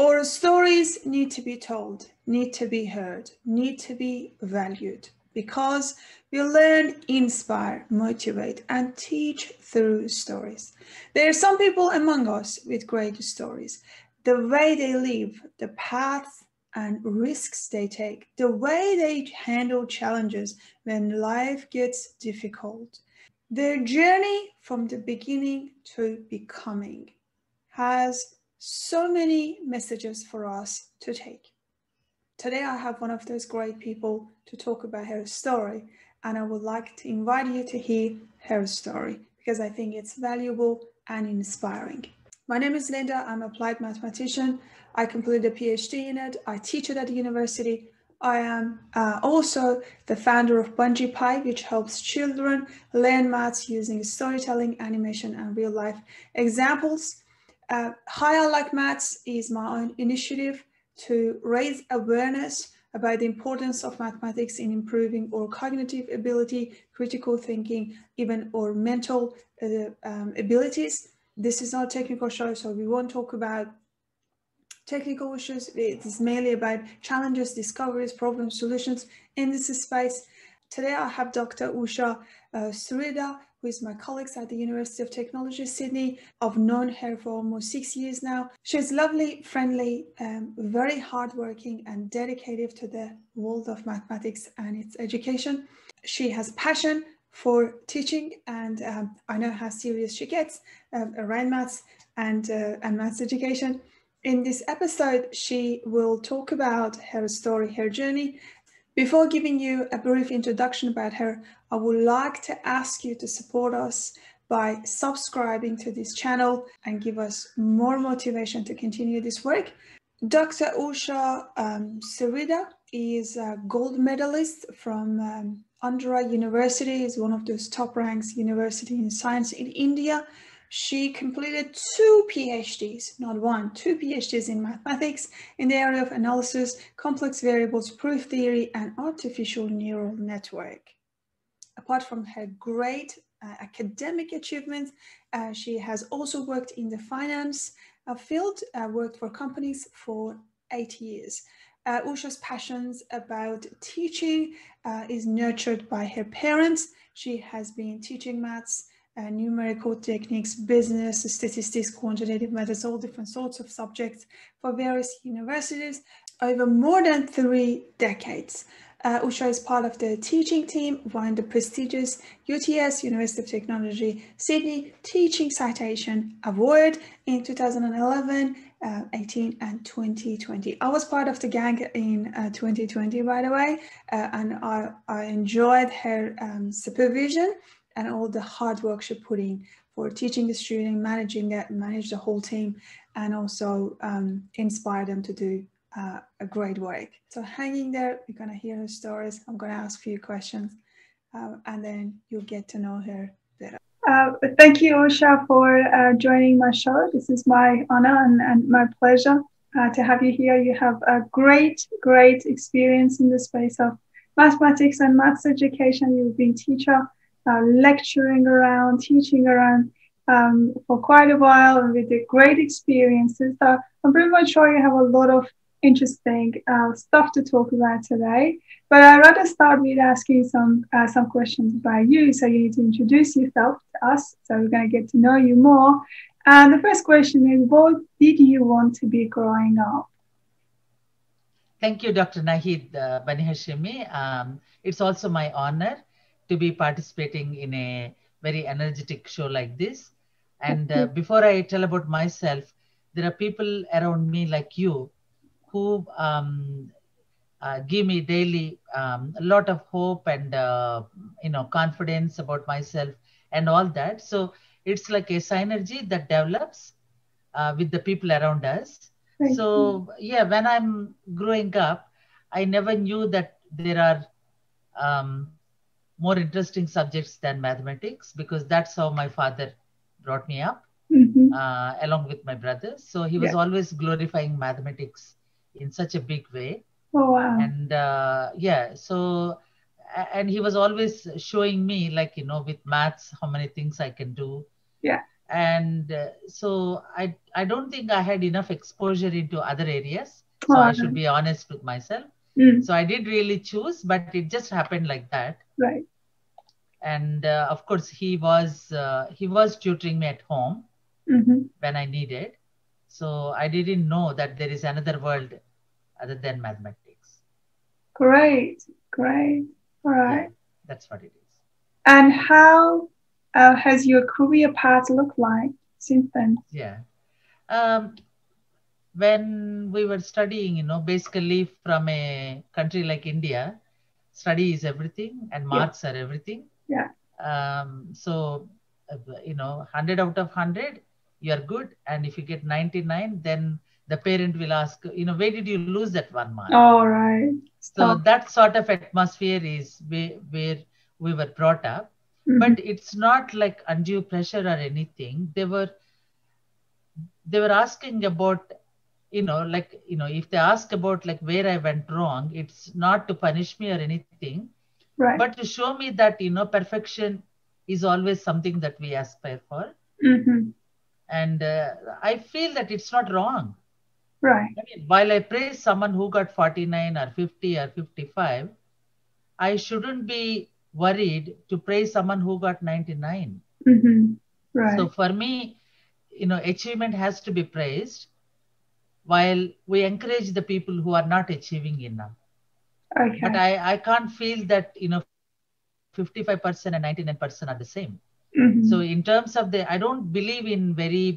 Our stories need to be told, need to be heard, need to be valued because we learn, inspire, motivate, and teach through stories. There are some people among us with great stories. The way they live, the paths and risks they take, the way they handle challenges when life gets difficult. Their journey from the beginning to becoming has so many messages for us to take. Today I have one of those great people to talk about her story, and I would like to invite you to hear her story because I think it's valuable and inspiring. My name is Linda. I'm an applied mathematician. I completed a PhD in it. I teach it at the university. I am also the founder of Bungee Pie, which helps children learn maths using storytelling, animation, and real life examples. High Like Maths is my own initiative to raise awareness about the importance of mathematics in improving our cognitive ability, critical thinking, even our mental abilities. This is not a technical show, so we won't talk about technical issues. It is mainly about challenges, discoveries, problems, solutions in this space. Today I have Dr. Usha Sarida, who is my colleague at the University of Technology, Sydney. I've known her for almost 6 years now. She's lovely, friendly, very hardworking and dedicated to the world of mathematics and its education. She has passion for teaching, and I know how serious she gets around maths and maths education. In this episode, she will talk about her story, her journey. Before giving you a brief introduction about her, I would like to ask you to support us by subscribing to this channel and give us more motivation to continue this work. Dr. Usha Sarida is a gold medalist from Andhra University. Is one of those top ranks university in science in India. She completed 2 PhDs, not one, 2 PhDs in mathematics in the area of analysis, complex variables, proof theory, and artificial neural network. Apart from her great academic achievements, she has also worked in the finance field, worked for companies for 8 years. Usha's passions about teaching is nurtured by her parents. She has been teaching maths, numerical techniques, business, statistics, quantitative methods, all different sorts of subjects for various universities over more than 3 decades. Usha is part of the teaching team, won the prestigious UTS, University of Technology, Sydney Teaching Citation Award in 2011, 18 and 2020. I was part of the gang in 2020, by the way, and I enjoyed her supervision and all the hard work she put in for teaching the student, managing it, manage the whole team, and also inspire them to do a great work. So hanging there, you're gonna hear her stories. I'm gonna ask a few questions, and then you'll get to know her better. Thank you, Usha, for joining my show. This is my honor and my pleasure to have you here. You have a great experience in the space of mathematics and maths education. You've been teacher, lecturing around, teaching around for quite a while, and with the great experiences. So I'm pretty much sure you have a lot of interesting stuff to talk about today. But I'd rather start with asking some questions about you. So you need to introduce yourself to us. So we're going to get to know you more. And the first question is, what did you want to be growing up? Thank you, Dr. Nahid Bani Hashimi. It's also my honor to be participating in a very energetic show like this. And before I tell about myself, there are people around me like you who give me daily a lot of hope and confidence about myself and all that. So it's like a synergy that develops with the people around us. So yeah, when I'm growing up, I never knew that there are more interesting subjects than mathematics, because that's how my father brought me up, along with my brother. So he was always glorifying mathematics in such a big way. Oh, wow. And so he was always showing me, like, with maths, how many things I can do. Yeah. And so I don't think I had enough exposure into other areas. So I should be honest with myself. So I did really choose, but it just happened like that. Right. And of course, he was tutoring me at home when I needed. So I didn't know that there is another world other than mathematics. Great, great. All right. Yeah, that's what it is. And how has your career path looked like since then? Yeah. When we were studying, basically from a country like India, study is everything and marks are everything. Yeah. So, 100 out of 100, you are good. And if you get 99, then the parent will ask, where did you lose that 1 mark? All right. So that sort of atmosphere is where we were brought up. But it's not like undue pressure or anything. They were asking about, if they ask about like where I went wrong, it's not to punish me or anything, right, but to show me that, perfection is always something that we aspire for. And I feel that it's not wrong. Right. I mean, while I praise someone who got 49 or 50 or 55, I shouldn't be worried to praise someone who got 99. Right. So for me, achievement has to be praised, while we encourage the people who are not achieving enough. Okay. But I can't feel that 55% and 99% are the same. So in terms of I don't believe in very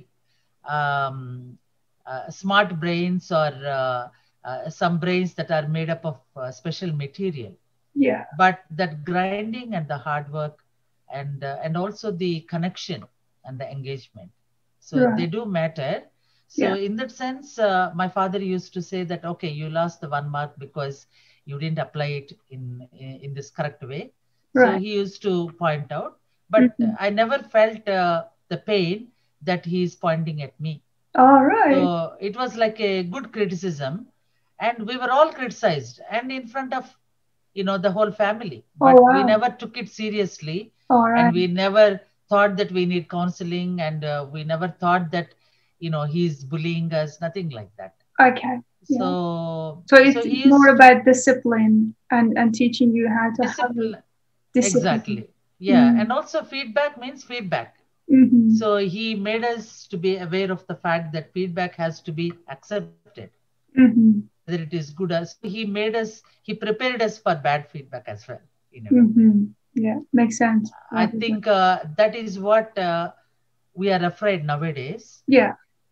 smart brains or some brains that are made up of special material. Yeah. But that grinding and the hard work and also the connection and the engagement. So they do matter. So in that sense, my father used to say that, okay, you lost the 1 mark because you didn't apply it in this correct way. So he used to point out, but I never felt the pain that he is pointing at me. All right. So it was like a good criticism, and we were all criticized and in front of, the whole family, but we never took it seriously. And we never thought that we need counseling, and we never thought that, he's bullying us, nothing like that. Okay. So it's more about discipline and teaching you how to discipline. have discipline. Exactly. Yeah. And also feedback means feedback. So he made us to be aware of the fact that feedback has to be accepted, whether it is good. So he prepared us for bad feedback as well. Yeah, makes sense. I think that is what we are afraid nowadays. Yeah.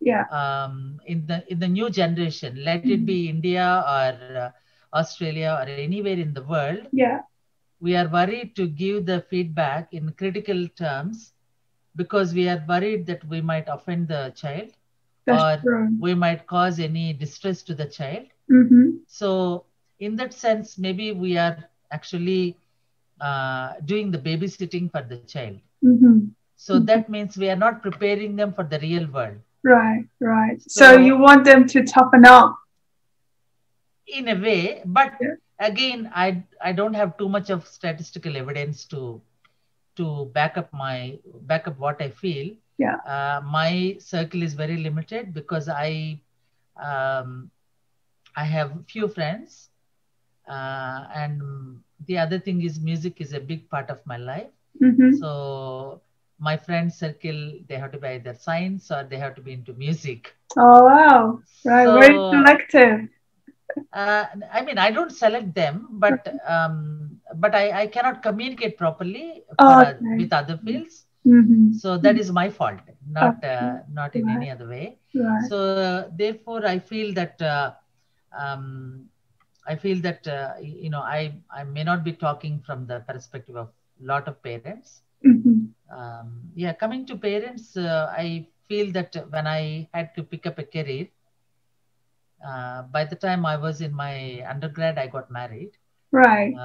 In the new generation, let it be India or Australia or anywhere in the world. Yeah. We are worried to give the feedback in critical terms because we are worried that we might offend the child. That's true. We might cause any distress to the child. So in that sense, maybe we are actually doing the babysitting for the child. So that means we are not preparing them for the real world. Right. So you want them to toughen up. In a way, but again, I don't have too much of statistical evidence to back up what I feel. Yeah. My circle is very limited because I have few friends, and the other thing is music is a big part of my life. So my friend circle, they have to be either science or they have to be into music. Oh wow! Right, so, very selective. I mean, I don't select them, but I cannot communicate properly with other fields. So that is my fault, not in any other way. Right. So therefore, I feel that I may not be talking from the perspective of a lot of parents. Coming to parents, I feel that when I had to pick up a career, by the time I was in my undergrad, I got married. Right.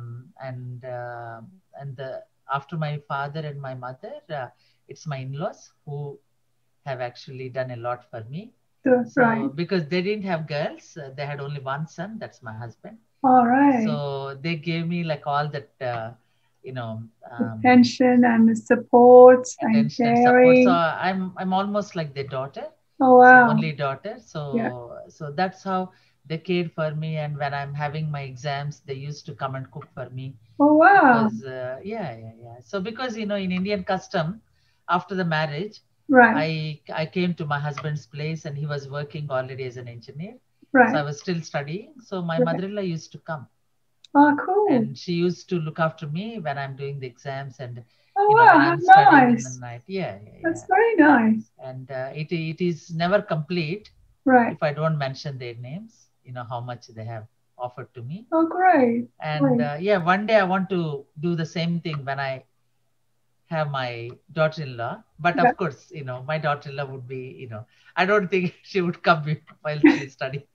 After my father and my mother, it's my in-laws who have actually done a lot for me. Right. Because they didn't have girls, they had only one son. That's my husband. All right. So they gave me like all that attention and the support and attention and support. So caring. I'm almost like their daughter. Oh wow! So only daughter. So Yeah. so that's how they cared for me. And when I'm having my exams, they used to come and cook for me. Oh wow! Because So because in Indian custom, after the marriage, Right. I came to my husband's place, and he was working already as an engineer. So I Right. was still studying. So my Right. mother-in-law used to come, Oh cool! and she used to look after me when I'm doing the exams, and Oh when wow! I'm How studying in the nice! night. That's very nice. And it is never complete Right. if I don't mention their names, how much they have offered to me. Oh great! And Great. one day I want to do the same thing when I have my daughter-in-law. But Yeah. of course, my daughter-in-law would be, I don't think she would come while she's studying.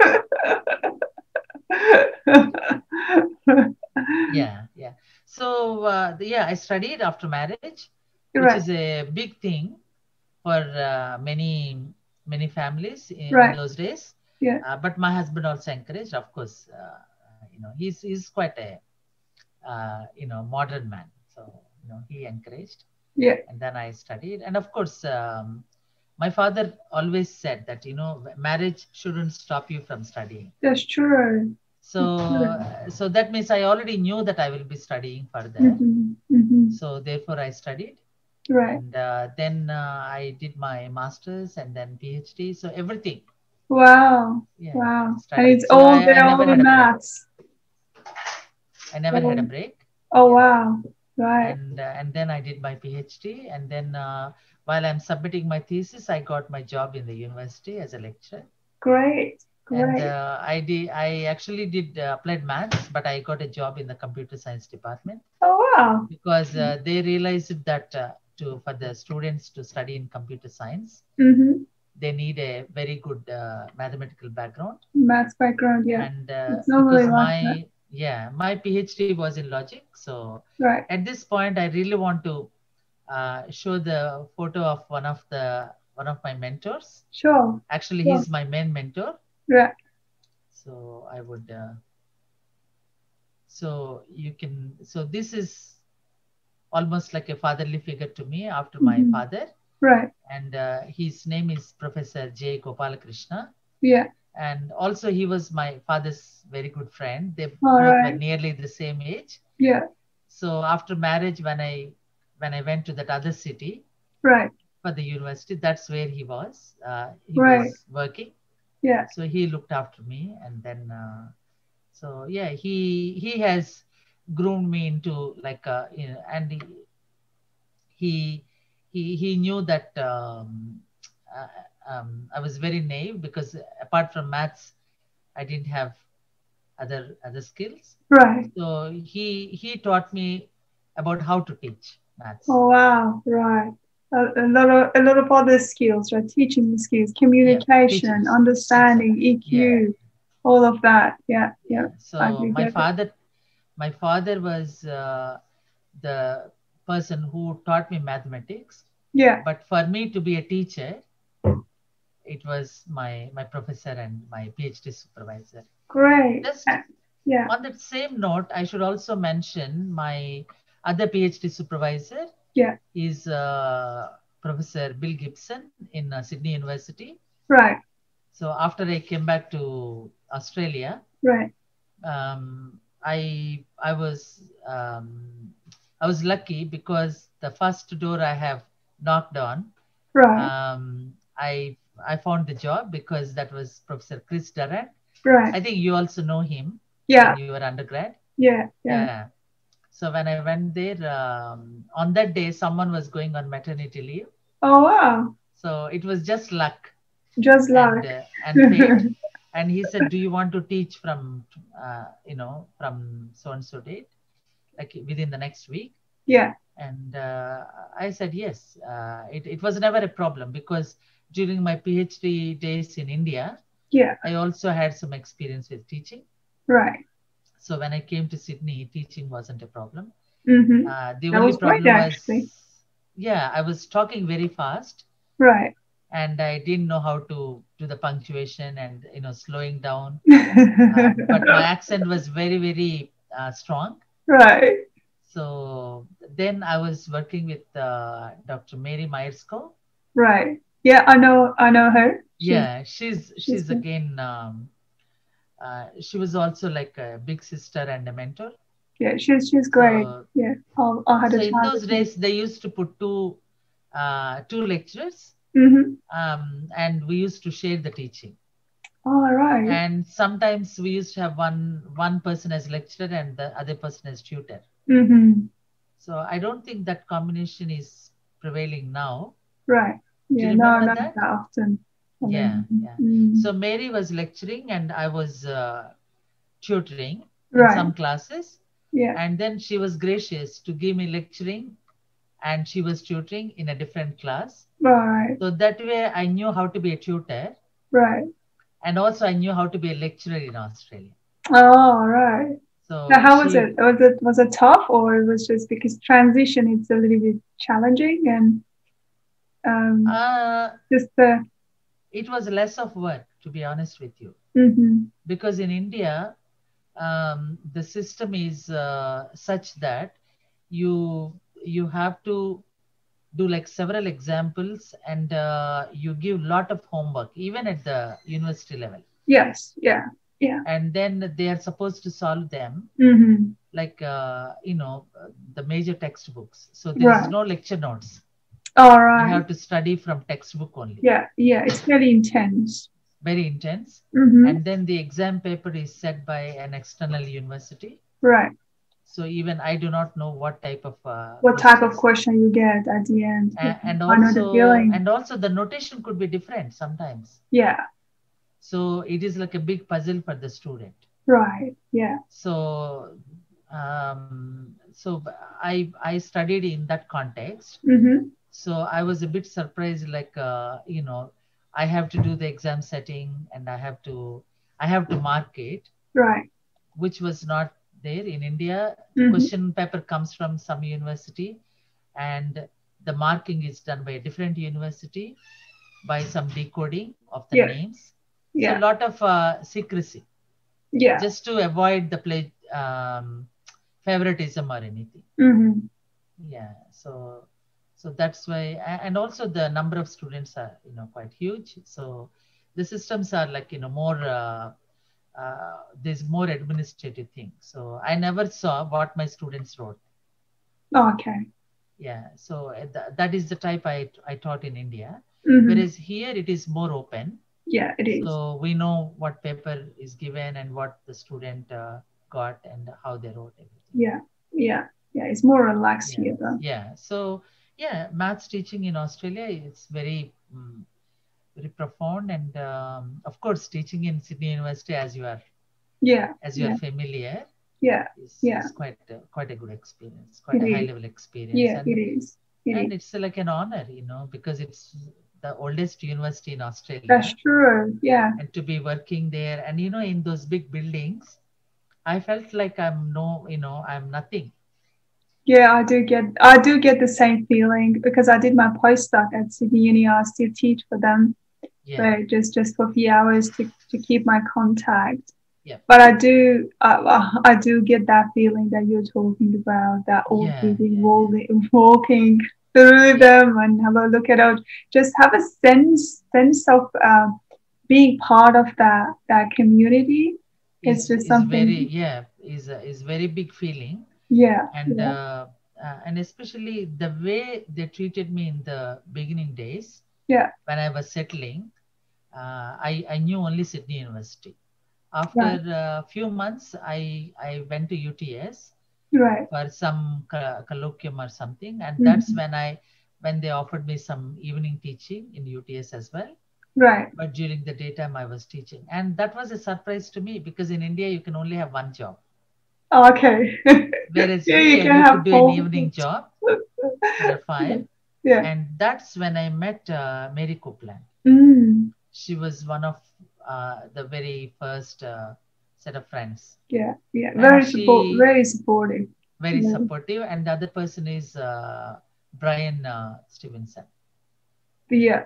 Yeah. So I studied after marriage, which Right. is a big thing for many families in Right. those days. Yeah. But my husband also encouraged. Of course, he's quite a modern man, so he encouraged. Yeah. And then I studied, and of course, my father always said that marriage shouldn't stop you from studying. That's true. So that means I already knew that I will be studying further. So therefore I studied. Right. And then I did my master's and then PhD. So everything. Wow. Yeah. Wow. And Studied. it's So all I there, all never the had a break. maths. I never had a break. Oh Yeah. wow. Right. And then I did my PhD, and then while I'm submitting my thesis, I got my job in the university as a lecturer. Great. And Great. I actually did applied maths, but I got a job in the computer science department. Oh wow. Because they realized that for the students to study in computer science, they need a very good mathematical background. Maths background, yeah. And it's normally because like my PhD was in logic, so right. At this point, I really want to show the photo of one of my mentors. Sure. Actually, he's my main mentor. Yeah. So I would. So you can. So this is almost like a fatherly figure to me after my father. Right. And his name is Professor J. Gopalakrishna. Yeah. And also he was my father's very good friend. They both were nearly the same age. Yeah. So after marriage, when I went to that other city, right, for the university, that's where he was. He was working. Yeah. So he looked after me, and then so yeah, he has groomed me into like and he knew that I was very naive, because apart from maths, I didn't have other skills. Right. So he taught me about how to teach maths. Oh wow! Right. A lot of other skills, right? Teaching skills, communication, understanding, EQ, all of that. Yeah. So my father was the person who taught me mathematics. Yeah. But for me to be a teacher, it was my professor and my PhD supervisor. Great. Just on that same note, I should also mention my other PhD supervisor. Yeah. Is Professor Bill Gibson in Sydney University. Right. So after I came back to Australia, right, I was lucky, because the first door I have knocked on, right, I found the job, because that was Professor Chris Durrant. Right. I think you also know him. Yeah. When you were undergrad. Yeah. So when I went there, on that day, someone was going on maternity leave. Oh wow! So it was just luck. Just luck. And fate. And he said, "Do you want to teach from, from so and so date, like within the next week?" Yeah. And I said yes. It was never a problem, because during my PhD days in India, I also had some experience with teaching. Right. So when I came to Sydney, teaching wasn't a problem. The only problem was, I was talking very fast. Right. And I didn't know how to do the punctuation and, slowing down. But my accent was very, very strong. Right. So then I was working with Dr. Mary Myersko. Right. Yeah, I know her. Yeah, she's she's good. again she was also like a big sister and a mentor. Yeah, she's great. So Yeah, I had a so in chance those to meet. days they used to put two lecturers, Mm-hmm. and we used to share the teaching. All right. And sometimes we used to have one person as lecturer and the other person as tutor. Mm-hmm. So I don't think that combination is prevailing now. Right. Do you Yeah, no, remember not that? that often. I Yeah, mean, yeah. mm. So Mary was lecturing and I was tutoring in Right. some classes. Yeah. And then she was gracious to give me lecturing and she was tutoring in a different class. Right. So that way I knew how to be a tutor. Right. And also I knew how to be a lecturer in Australia. Oh, right. So Now, how was she, it? Was it tough, or it was just because transition is a little bit challenging and just the. it was less of work, to be honest with you. Mm-hmm. Because in India, the system is such that you you have to do like several examples and you give lot of homework even at the university level. Yes. Yeah. Yeah. And then they are supposed to solve them Mm-hmm. like the major textbooks. So there is Right. no lecture notes. All You right. have to study from textbook only. Yeah. Yeah. It's very intense. Very intense. Mm-hmm. And then the exam paper is set by an external university. Right. So even I do not know what type of What type of question you get at the end? and I know the feeling. the notation could be different sometimes. Yeah. So it is like a big puzzle for the student. Right. Yeah. So so I studied in that context. Mm-hmm. So I was a bit surprised, like I have to do the exam setting and I have to mark it. Right. Which was not there in India. The Mm-hmm. question paper comes from some university and the marking is done by a different university by some decoding of the names. So a lot of secrecy. Yeah. Just to avoid the favoritism or anything. Mm-hmm. Yeah. So that's why, and also the number of students are quite huge. So the systems are like more. There's more administrative thing. So I never saw what my students wrote. Okay. Yeah. So that is the type I taught in India. Mm-hmm. Whereas here it is more open. Yeah, it is. So we know what paper is given and what the student got and how they wrote everything. Yeah. Yeah. Yeah. It's more relaxed here though. Yeah. So yeah, maths teaching in Australia is very very profound, and of course teaching in Sydney University as you are familiar is quite a good experience, quite a high level experience. Yeah, and it is. And it's like an honor, because it's the oldest university in Australia. That's true. Yeah. And to be working there and in those big buildings, I felt like I'm nothing. Yeah, I do get the same feeling because I did my postdoc at Sydney Uni. I still teach for them, but just for a few hours to keep my contact. Yeah. But I do get that feeling that you're talking about, that old people walking through them and have a look at it. Just have a sense of being part of that community. It's just something. Is very big feeling. Yeah. And especially the way they treated me in the beginning days. Yeah. When I was settling, I knew only Sydney University. After a few months, I went to UTS for some colloquium or something, and that's when they offered me some evening teaching in UTS as well. Right. But during the daytime, I was teaching, and that was a surprise to me because in India you can only have one job. Okay. Whereas here you could do an evening job. There are 5. Yeah. And that's when I met Mary Copeland. She was one of the very first set of friends. Yeah. Very supportive. Very supportive. And the other person is Brian Stevenson. Yeah.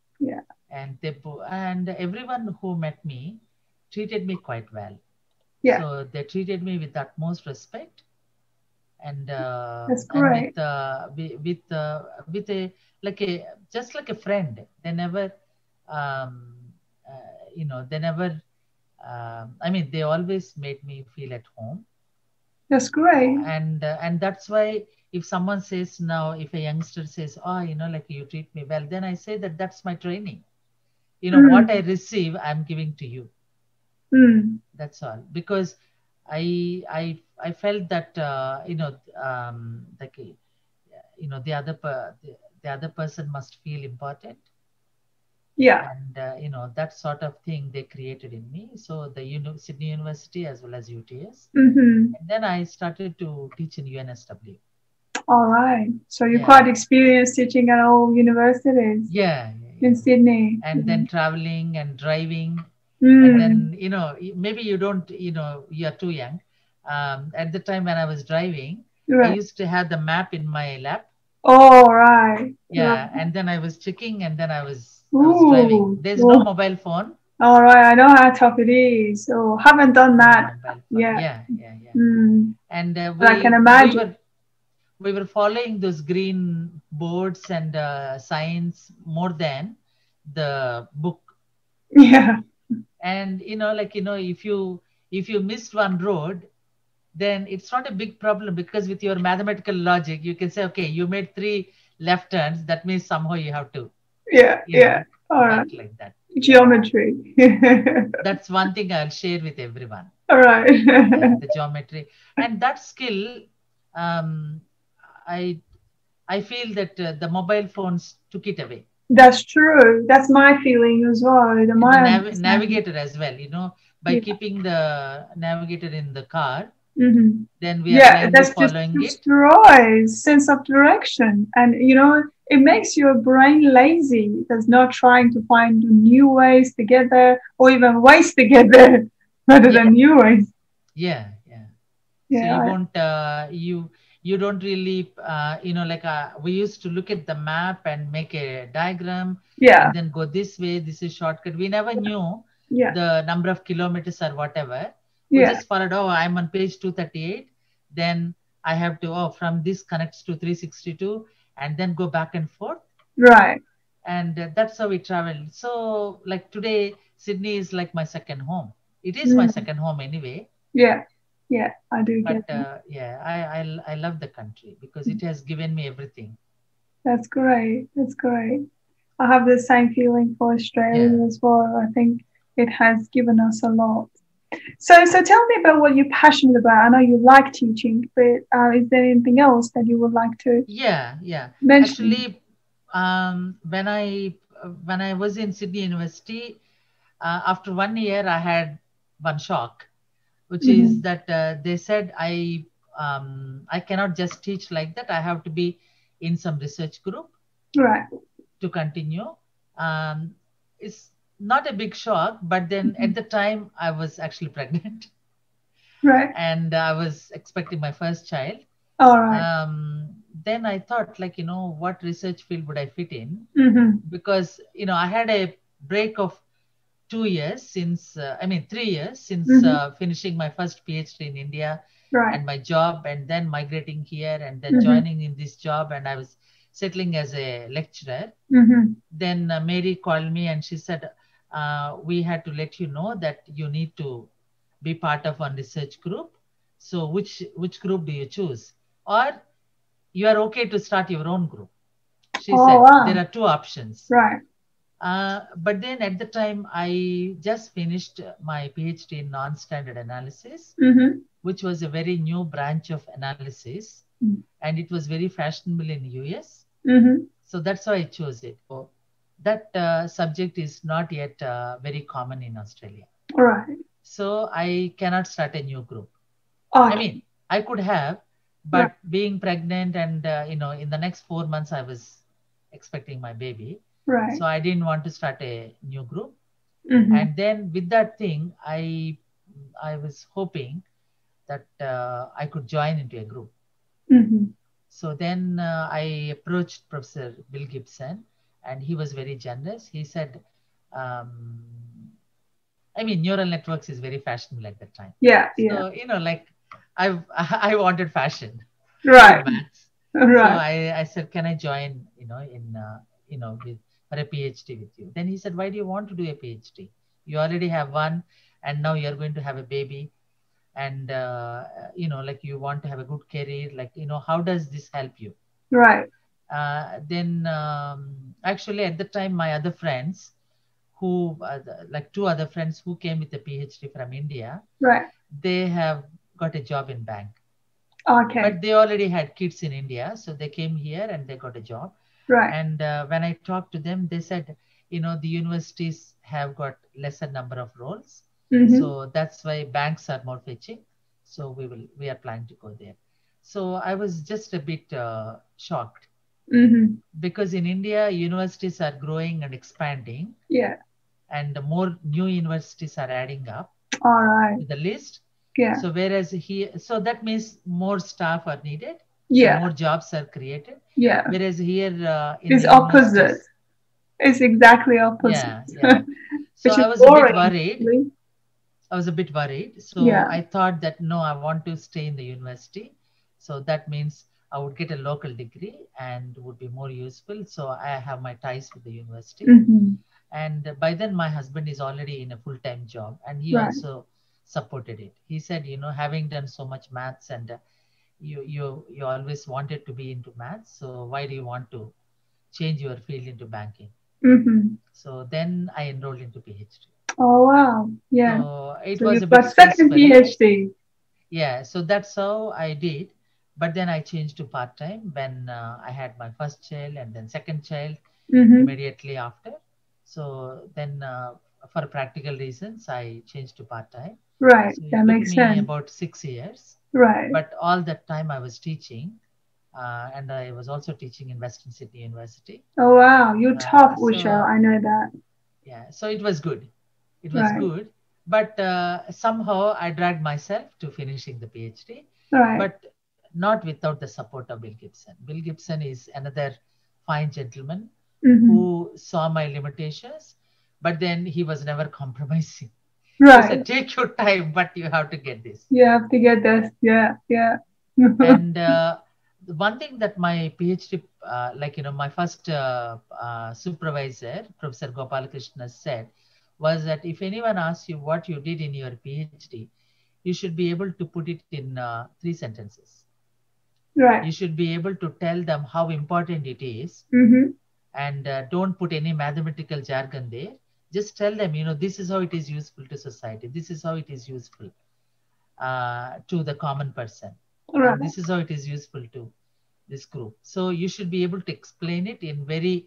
And everyone who met me treated me quite well. Yeah. So they treated me with utmost respect. and That's and great. with a like a just like a friend. They never, um, they never. I mean, they always made me feel at home, That's great. and that's why if someone says now, if a youngster says, oh, like you treat me well, then I say that that's my training. What I receive, I'm giving to you. That's all. Because I felt that like the the other person must feel important. Yeah. And that sort of thing they created in me. So the Sydney University as well as UTS. And then I started to teach in UNSW. All right. So you're quite experienced teaching at all universities. Yeah. In Sydney. And then traveling and driving. And then, maybe you don't, you're too young. At the time when I was driving, I used to have the map in my lap. Oh, right. Yeah. And then I was checking, and then I was driving. There's no mobile phone. All right. I know how tough it is. So haven't done that. Yeah. And I can imagine. We were following those green boards and signs more than the book. Yeah. And if you missed one road, then it's not a big problem, because with your mathematical logic you can say, okay, you made 3 left turns, that means somehow you have to all right, like that. Geometry. That's one thing I'll share with everyone. All right. The geometry and that skill. I feel that the mobile phones took it away. That's true. That's my feeling as well. The navigator as well, by keeping the navigator in the car, then we are blindly following it. Destroys sense of direction, and it makes your brain lazy. There's not trying to find new ways to get there, or even ways to get there, rather than new ways. Yeah. So you won't you don't really we used to look at the map and make a diagram, and then go this way, this is shortcut. We never knew the number of kilometers or whatever. We just followed, I'm on page 238, then I have to from this connects to 362, and then go back and forth. Right. And that's how we traveled. So like today, Sydney is like my second home. It is my second home anyway. Yeah, I do get that. I love the country because it has given me everything. That's great. I have the same feeling for Australia as well. I think it has given us a lot. So tell me about what you're passionate about. I know you like teaching, but is there anything else that you would like to mention? Actually, when I was in Sydney University, after 1 year, I had one shock, which is that they said I cannot just teach like that. I have to be in some research group to continue. It's not a big shock, but then at the time I was actually pregnant. And I was expecting my first child. Then I thought, what research field would I fit in? Because, I had a break of 2 years since, 3 years since finishing my first PhD in India and my job, and then migrating here, and then joining in this job, and I was settling as a lecturer. Then Mary called me and she said, we had to let you know that you need to be part of one research group. So which group do you choose? Or you are okay to start your own group. She said, there are 2 options. But then at the time, I just finished my PhD in non-standard analysis, which was a very new branch of analysis. And it was very fashionable in the US. So that's why I chose it. That subject is not yet very common in Australia. So I cannot start a new group. I could have, but being pregnant and, in the next 4 months, I was expecting my baby. So I didn't want to start a new group. And then with that thing, I was hoping that I could join into a group. So then I approached Professor Bill Gibson, and he was very generous. He said, neural networks is very fashionable at that time. So, I wanted fashion. Right. maths. So Right. I said, can I join, with for a PhD with you? Then he said, why do you want to do a PhD? You already have one, and now you're going to have a baby, and like you want to have a good career. Like, how does this help you? Right. Then actually at the time, my other friends who like two other friends who came with a PhD from India, Right. they have got a job in bank. Okay. But they already had kids in India, so they came here and they got a job. Right. And when I talked to them, they said, the universities have got lesser number of roles, so that's why banks are more fetching. So we are planning to go there. So I was just a bit shocked, because in India universities are growing and expanding. Yeah. And more new universities are adding up All right. to the list. Yeah. So whereas so that means more staff are needed. Yeah. So more jobs are created. Yeah. Whereas here in It's the opposite. It's exactly opposite. Yeah. So Which I is was boring, a bit worried. actually. I was a bit worried. So Yeah. I thought that no, I want to stay in the university. So that means I would get a local degree and would be more useful. So I have my ties with the university. And by then my husband is already in a full-time job, and he Right. also supported it. He said, having done so much maths, and you always wanted to be into maths, so why do you want to change your field into banking? So then I enrolled into PhD. Oh wow. Yeah. So it So was you've a bit got second stressful. PhD. Yeah, so that's how I did. But then I changed to part-time when I had my first child, and then second child immediately after. So then for practical reasons, I changed to part-time. Right. So That it took makes me sense. about 6 years. Right. But all that time I was teaching, and I was also teaching in Western Sydney University. Oh wow, you're tough, Usha. So I know that. yeah, so it was good. It was Right. good. But somehow I dragged myself to finishing the PhD. Right. But not without the support of Bill Gibson. Bill Gibson is another fine gentleman who saw my limitations, but then he was never compromising. Right. He said, take your time, but you have to get this. You have to get this. Yeah. Yeah. And one thing that my PhD, my first supervisor, Professor Gopalakrishna, said was that if anyone asks you what you did in your PhD, you should be able to put it in 3 sentences. Right. You should be able to tell them how important it is, and don't put any mathematical jargon there. Just tell them, this is how it is useful to society. This is how it is useful to the common person. Right. And this is how it is useful to this group. So you should be able to explain it in very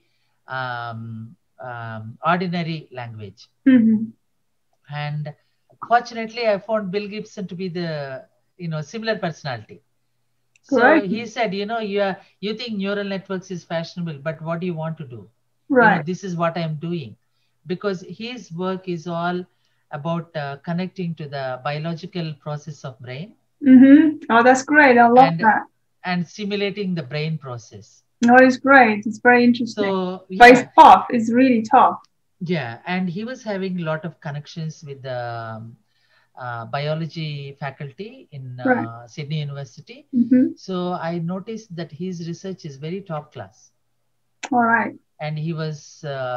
ordinary language. And fortunately, I found Bill Gibson to be the similar personality. So he said, you think neural networks is fashionable, but what do you want to do? Right. This is what I'm doing, because his work is all about connecting to the biological process of brain. Oh, that's great. I love that. And stimulating the brain process. No, it's great. It's very interesting. So, but it's tough. It's really tough. Yeah, and he was having a lot of connections with the biology faculty in Sydney University. So I noticed that his research is very top class. All right. And he was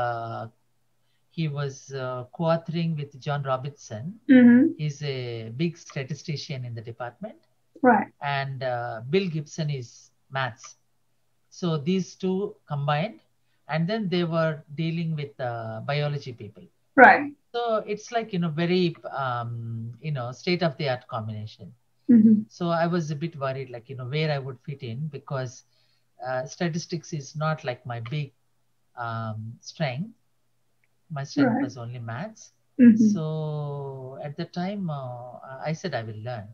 co-authoring with John Robinson. He's a big statistician in the department. Right. And Bill Gibson is maths. So these two combined, and then they were dealing with biology people. Right. So it's like, very, state-of-the-art combination. So I was a bit worried, like, where I would fit in, because statistics is not like my big strength. My strength was only maths. So at the time, I said I will learn.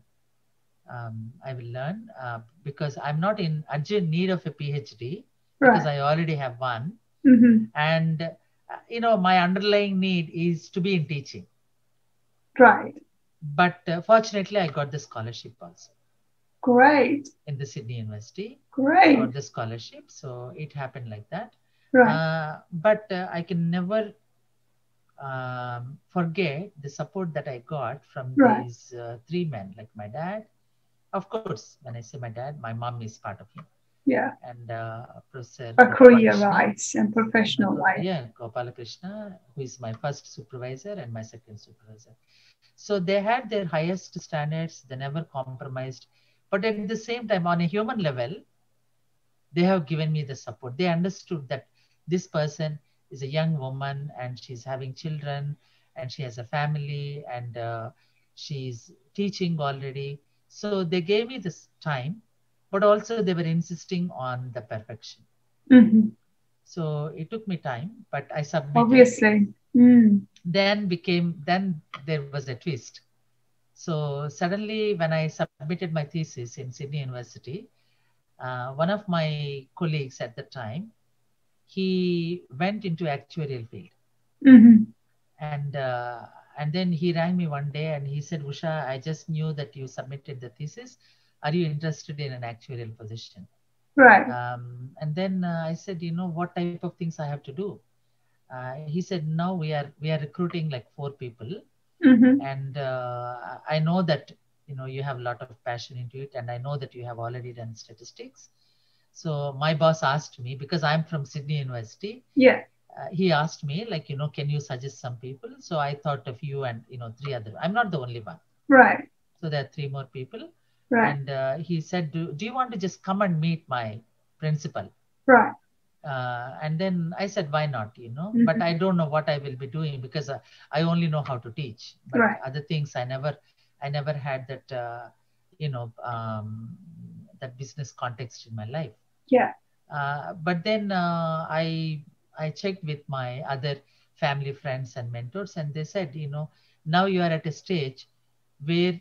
Because I'm not in urgent need of a PhD, because I already have one. And, my underlying need is to be in teaching. Right. But fortunately, I got the scholarship also. Great. In the Sydney University. Great. Got the scholarship. So it happened like that. Right. But I can never forget the support that I got from these 3 men, like my dad, Of course, when I say my dad, my mom is part of him. Yeah. And Professor A career Gopalakrishna. wise and professional life. Yeah, Gopalakrishna, who is my first supervisor and my second supervisor. So they had their highest standards, they never compromised. But at the same time, on a human level, they have given me the support. They understood that this person is a young woman and she's having children and she has a family and she's teaching already. So they gave me this time, but also they were insisting on the perfection. Mm-hmm. So it took me time, but I submitted. Obviously. Then there was a twist. So suddenly when I submitted my thesis in Sydney University, one of my colleagues at the time, he went into actuarial field. Mm-hmm. And then he rang me one day and he said, Usha, I just knew that you submitted the thesis. Are you interested in an actuarial position? Right. And then I said, what type of things I have to do? He said, now we are recruiting like 4 people. Mm-hmm. And I know that, you have a lot of passion into it. And I know that you have already done statistics. So my boss asked me, because I'm from Sydney University. Yeah. He asked me like, can you suggest some people? So I thought of you and, 3 other. I'm not the only one. Right. So there are 3 more people. Right. And he said, do you want to just come and meet my principal? Right. And then I said, why not, Mm-hmm. but I don't know what I will be doing because I only know how to teach, but right. other things I never had that, that business context in my life. Yeah. But then I checked with my other family friends and mentors, and they said, now you are at a stage where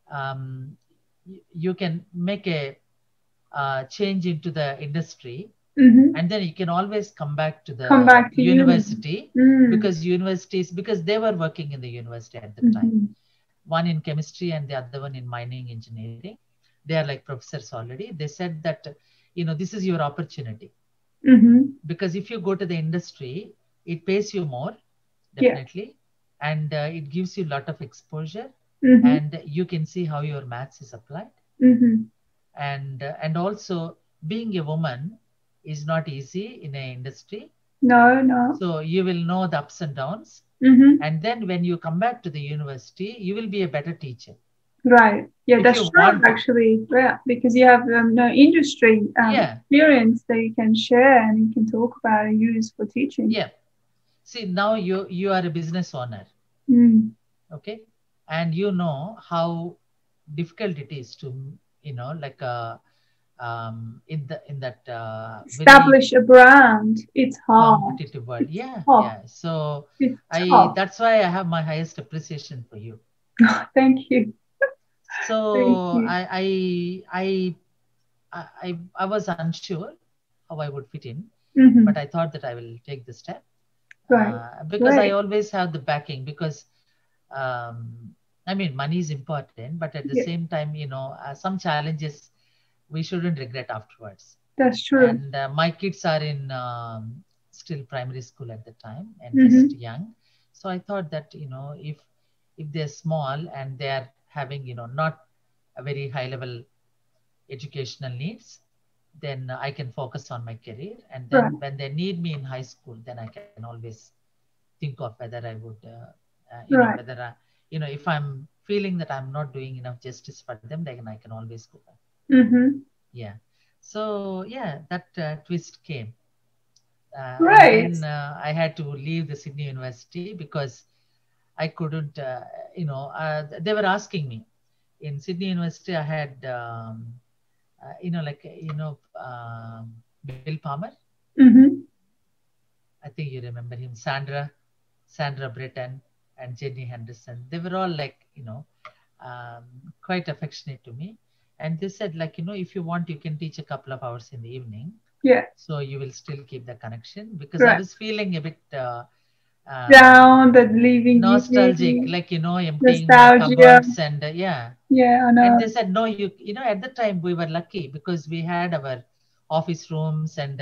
you can make a change into the industry. Mm-hmm. And then you can always come back to the university because they were working in the university at the time. One in chemistry and the other one in mining engineering. They are like professors already. They said that, this is your opportunity. Because if you go to the industry, it pays you more, definitely. Yeah. And it gives you a lot of exposure. And you can see how your maths is applied. And also being a woman is not easy in an industry. No. So you will know the ups and downs. And then when you come back to the university, you will be a better teacher. Right. Yeah, if that's true, actually. Yeah, because you have no industry experience that you can share and you can talk about and use for teaching. Yeah. See, now you are a business owner. Okay. And you know how difficult it is to, like in that establish a brand. It's hard. Competitive world. Yeah. So that's why I have my highest appreciation for you. Thank you. So I was unsure how I would fit in, but I thought that I will take the step. Because I always have the backing, because I mean, money is important, but at the same time, some challenges we shouldn't regret afterwards. That's true. And my kids are in still primary school at the time and just young. So I thought that, if they're small and they're having, not a very high level educational needs, then I can focus on my career. And then when they need me in high school, then I can always think of whether I would, whether if I'm feeling that I'm not doing enough justice for them, then I can always go back. Yeah. So yeah, that twist came. Right. And then I had to leave the Sydney University because I couldn't, they were asking me. In Sydney University, I had, Bill Palmer. I think you remember him, Sandra Britton and Jenny Henderson. They were all like, quite affectionate to me. And they said, like, if you want, you can teach a couple of hours in the evening. Yeah. So you will still keep the connection, because I was feeling a bit down, that leaving nostalgic, like, emptying my cupboards and Yeah, I know. And they said, no, at the time we were lucky because we had our office rooms and,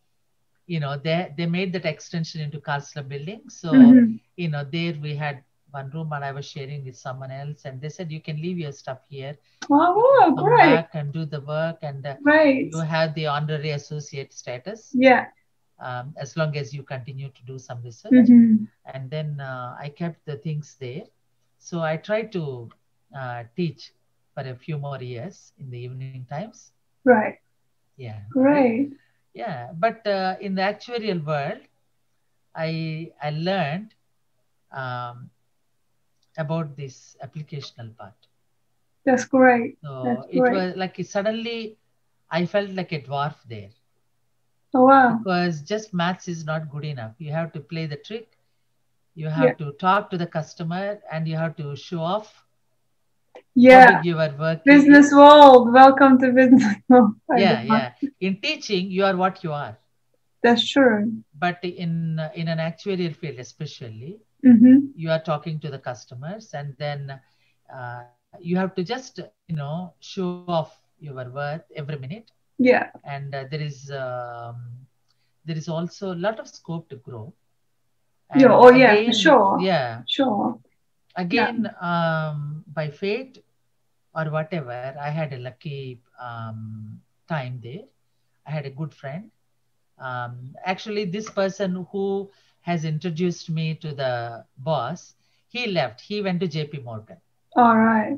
they made that extension into Carlsler building. So, there we had one room and I was sharing with someone else, and they said, you can leave your stuff here. Oh, You can come great. back and do the work, and Right. you have the honorary associate status. Yeah. As long as you continue to do some research. Mm-hmm. And then I kept the things there. So I tried to teach for a few more years in the evening times. Right. Yeah. Great. Yeah. But in the actuarial world, I learned um, about this applicational part. That's great. So That's it great. was like suddenly I felt like a dwarf there. Oh, wow. Because just maths is not good enough. You have to play the trick. You Yeah. have to talk to the customer, and you have to show off how Yeah. big your work Business is. world. Welcome to business world. Yeah. In teaching, you are what you are. That's true. But in an actuarial field, especially, Mm-hmm. you are talking to the customers, and then you have to just show off your worth every minute. Yeah. And there is also a lot of scope to grow. Yeah. And Oh, yeah. For again, sure. yeah, Sure. again, by fate or whatever, I had a lucky time there. I had a good friend. Actually, this person who has introduced me to the boss, he left. He went to JP Morgan. All right.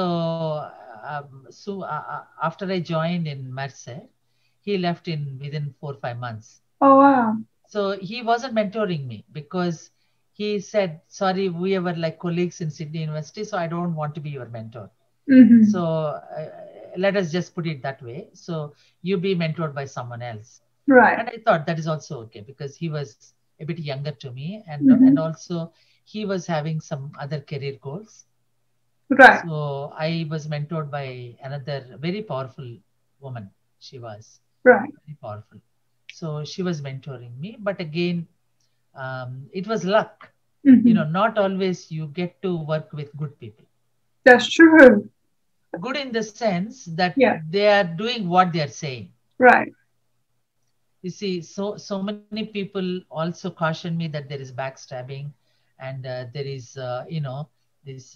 So after I joined in Mercer, he left in within 4 or 5 months. Oh, wow. So he wasn't mentoring me because he said, sorry, we were like colleagues in Sydney University, so I don't want to be your mentor. Mm-hmm. So let us just put it that way. So you be mentored by someone else. Right. And I thought that is also okay because he was a bit younger to me, and Mm-hmm. and also he was having some other career goals. Right. So I was mentored by another very powerful woman. She was Right. very powerful. So she was mentoring me, but again, it was luck. Mm-hmm. Not always you get to work with good people. That's true. Good in the sense that Yeah. they are doing what they are saying. Right. You see, so many people also caution me that there is backstabbing, and there is this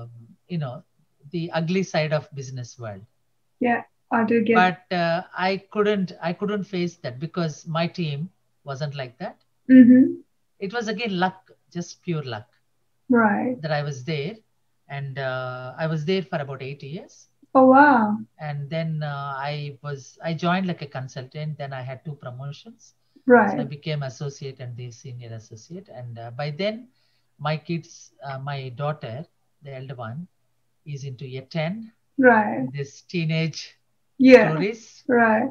the ugly side of business world. Yeah. I do get it. But I couldn't face that because my team wasn't like that. Mm-hmm. It was again luck, just pure luck. Right. That I was there, and I was there for about 8 years. Oh, wow. And then I joined like a consultant. Then I had 2 promotions. Right. So I became associate and the senior associate. And by then, my kids, my daughter, the elder one, is into year 10. Right. This teenage stories. Right.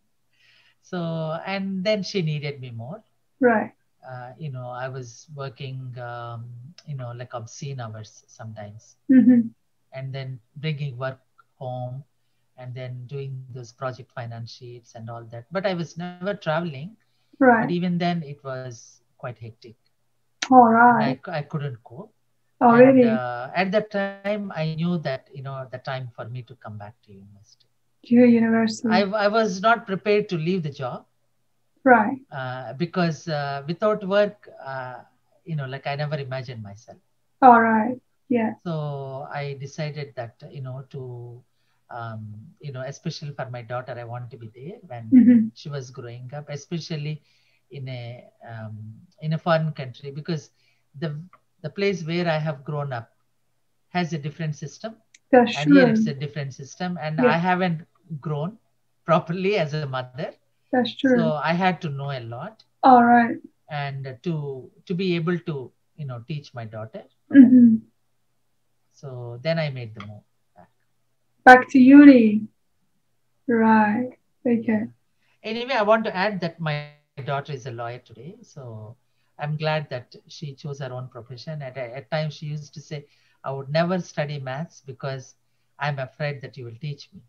So, and then she needed me more. Right. I was working, like obscene hours sometimes. Mm-hmm. And then bringing work home, and then doing those project finance sheets and all that. But I was never traveling. Right. But even then, it was quite hectic. All right. I couldn't cope. Oh, and, really? At that time, I knew that the time for me to come back to university. University. I was not prepared to leave the job. Right. Because without work, like I never imagined myself. All right. Yeah. So I decided that to especially for my daughter, I want to be there when she was growing up, especially in a foreign country, because the place where I have grown up has a different system. That's and true. Here it's a different system, and I haven't grown properly as a mother. That's true. So I had to know a lot. All right. And to be able to teach my daughter. Mm-hmm. So then I made the move back to uni. Right. Okay. Anyway, I want to add that my daughter is a lawyer today. So I'm glad that she chose her own profession. At times she used to say, I would never study maths because I'm afraid that you will teach me.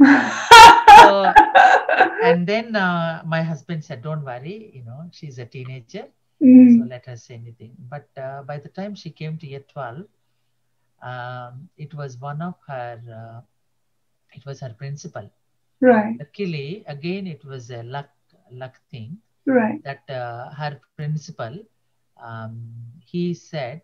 And then my husband said, don't worry, she's a teenager. So let her say anything. But by the time she came to year 12, it was one of her, it was her principal. Right. Luckily, again, it was a luck thing. Right. That her principal, he said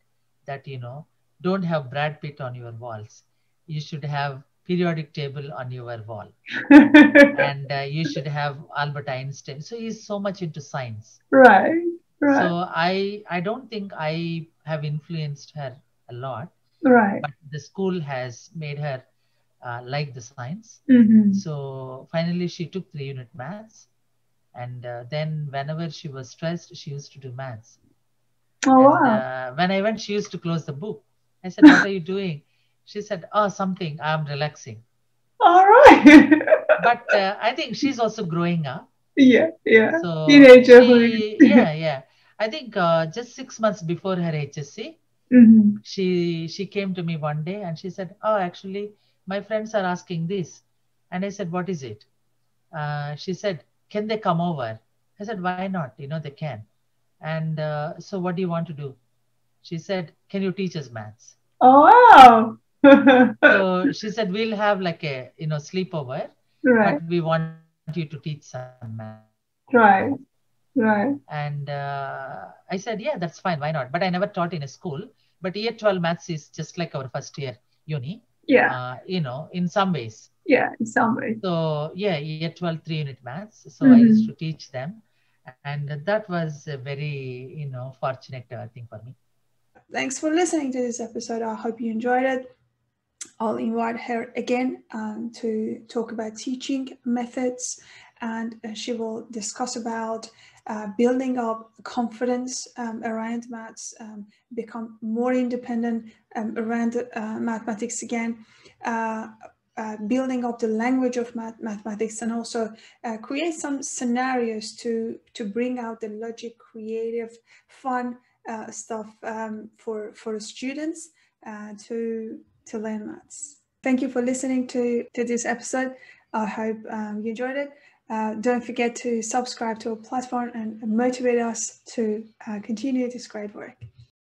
that, you know, don't have Brad Pitt on your walls. You should have periodic table on your wall. And you should have Albert Einstein. So he's so much into science. Right. Right. So I don't think I have influenced her a lot. Right. But the school has made her like the science. Mm-hmm. So finally she took 3-unit maths. And then whenever she was stressed, she used to do maths. Oh, and wow. When I went, she used to close the book. I said, what are you doing? She said, oh, something, I'm relaxing. All right. But I think she's also growing up. Yeah, yeah. So Teenagerhood. yeah. I think just 6 months before her HSC, Mm-hmm. she came to me one day and she said, oh, actually, my friends are asking this. And I said, what is it? She said, can they come over? I said, why not? You know, they can. And so what do you want to do? She said, can you teach us maths? Oh, wow. So she said, we'll have like a, you know, sleepover, Right. but we want you to teach some maths. Right. Right. And I said, yeah, that's fine. Why not? But I never taught in a school. But year 12 maths is just like our first year uni. Yeah. You know, in some ways. Yeah, in some way. So yeah, year 12, 3-unit maths. So Mm-hmm. I used to teach them. And that was very, you know, fortunate, I think, for me. Thanks for listening to this episode. I hope you enjoyed it. I'll invite her again to talk about teaching methods, and she will discuss about building up confidence around maths, become more independent around mathematics again, building up the language of mathematics, and also create some scenarios to bring out the logic, creative, fun stuff for students to learn maths. Thank you for listening to this episode. I hope you enjoyed it. Don't forget to subscribe to our platform and motivate us to continue this great work.